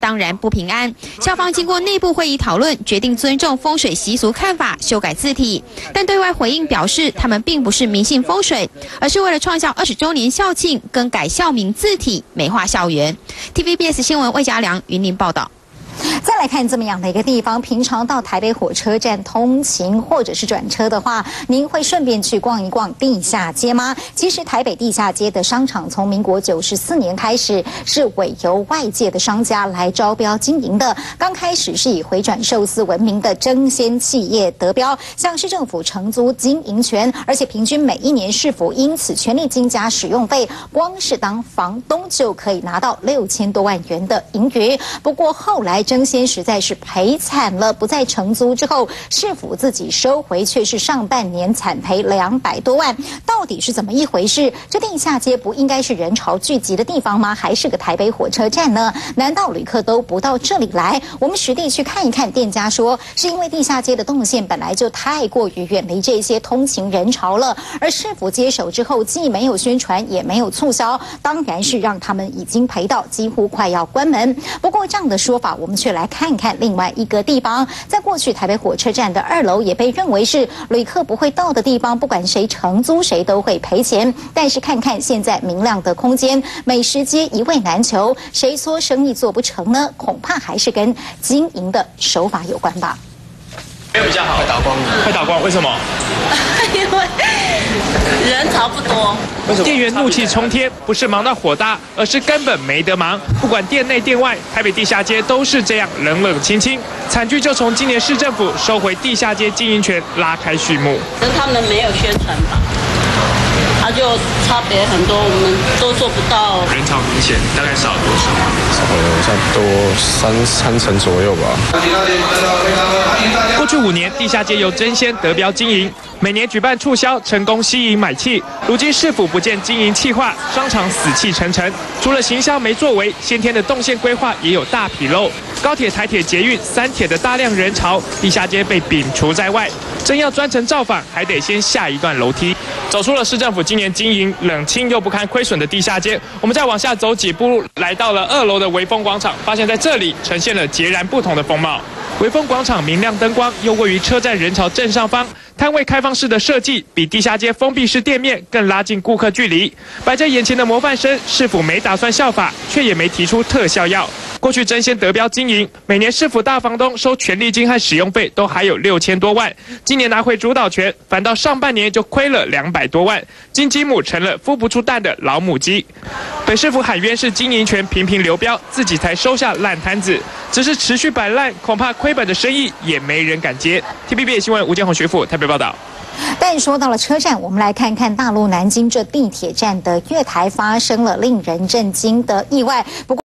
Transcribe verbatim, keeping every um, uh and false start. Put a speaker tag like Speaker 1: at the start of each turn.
Speaker 1: 当然不平安。校方经过内部会议讨论，决定尊重风水习俗看法，修改字体。但对外回应表示，他们并不是迷信风水，而是为了创校二十周年校庆，更改校名字体，美化校园。T V B S 新闻魏家良云林报道。
Speaker 2: 再来看这么样的一个地方，平常到台北火车站通勤或者是转车的话，您会顺便去逛一逛地下街吗？其实台北地下街的商场从民国九十四年开始是委由外界的商家来招标经营的。刚开始是以回转寿司闻名的争先企业得标，向市政府承租经营权，而且平均每一年市府因此权利金加使用费，光是当房东就可以拿到六千多万元的盈余。不过后来争先实在是赔惨了，不再承租之后，市府自己收回，却是上半年惨赔两百多万。到底是怎么一回事？这地下街不应该是人潮聚集的地方吗？还是个台北火车站呢？难道旅客都不到这里来？我们实地去看一看。店家说，是因为地下街的动线本来就太过于远离这些通勤人潮了，而市府接手之后，既没有宣传，也没有促销，当然是让他们已经赔到几乎快要关门。不过这样的说法，我们却来看看另外一个地方，在过去台北火车站的二楼也被认为是旅客不会到的地方，不管谁承租谁都会赔钱。但是看看现在明亮的空间，美食街一位难求，谁说生意做不成呢？恐怕还是跟经营的手法有关吧。
Speaker 3: 没有比较好，快打光了，快打光，为什么？
Speaker 4: 因为人潮不多。
Speaker 3: 店员怒气冲天，不是忙到火大，而是根本没得忙。不管店内店外，台北地下街都是这样冷冷清清。惨剧就从今年市政府收回地下街经营权拉开序幕。
Speaker 4: 可是他们没有宣传吧？它就差别很多，我们都做不到。
Speaker 3: 人潮明显，大概少多少？
Speaker 5: 少了差不多三三成左右吧。
Speaker 3: 过去五年，地下街由争先得标经营，每年举办促销，成功吸引买气。如今市府不见经营企划，商场死气沉沉。除了行销没作为，先天的动线规划也有大纰漏。高铁、台铁、捷运、三铁的大量人潮，地下街被摒除在外。真要专程造访，还得先下一段楼梯。走出了市政府今年经营冷清又不堪亏损的地下街，我们再往下走几步路，来到了二楼的微风广场，发现在这里呈现了截然不同的风貌。微风广场明亮灯光，又位于车站人潮正上方，摊位开放式的设计比地下街封闭式店面更拉近顾客距离。摆在眼前的模范生，市府没打算效法，却也没提出特效药。过去争先得标经营，每年市府大房东收权利金和使用费都还有六千多万，今年拿回主导权，反倒上半年就亏了两百多万，金鸡母成了孵不出蛋的老母鸡。北市府喊冤是经营权频频流标，自己才收下烂摊子，只是持续摆烂，恐怕亏本的生意也没人敢接。T V B S 新闻吴建宏、徐富台北报道。
Speaker 2: 但说到了车站，我们来看看大陆南京这地铁站的月台发生了令人震惊的意外。不过